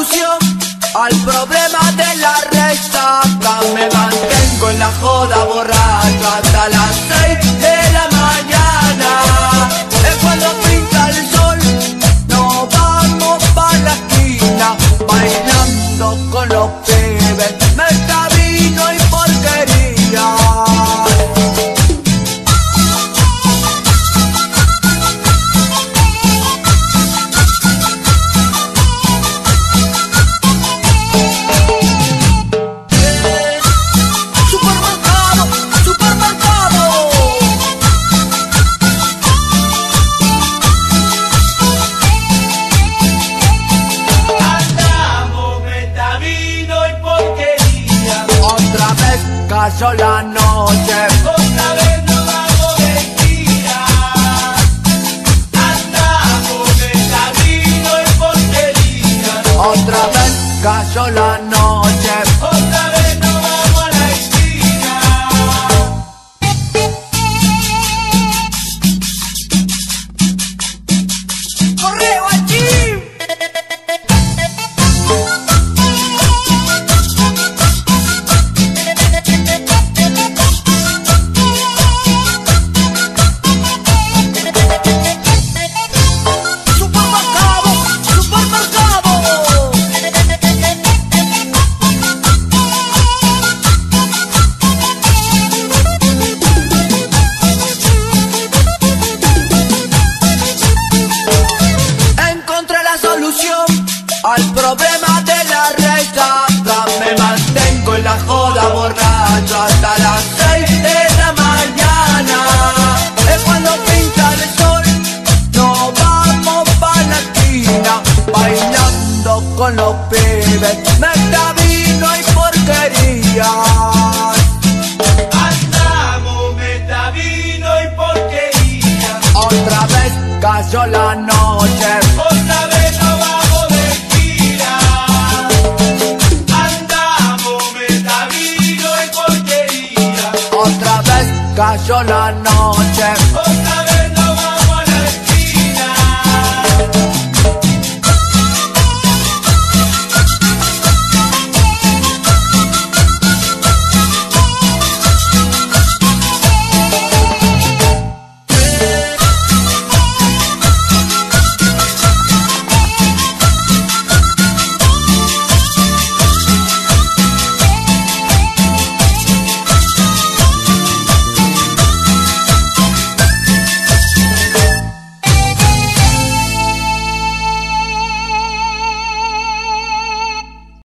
solución al problema de la resaca. Me mantengo en la joda borracho hasta las 6 de la mañana. Es cuando pinta el sol, nos vamos pa' la esquina, bailando con los pibes, meta, vino y porquería. Cayó la noche, otra vez nos vamos de gira. Andamos de camino en porquería. otra vez cayó la noche. Otra vez nos vamos a la esquina. ¡Correo allí! Al problema de la resaca, me mantengo en la joda borracho hasta las 6 de la mañana. Es cuando pinta el sol, nos vamos pa' la esquina, bailando con los pibes, meta, vino y porquería. Andamos, meta, vino y porquería. Otra vez cayó la noche, otra vez nos vamos de gira. Andamos, meta, vino y porquería. otra vez cayó la noche.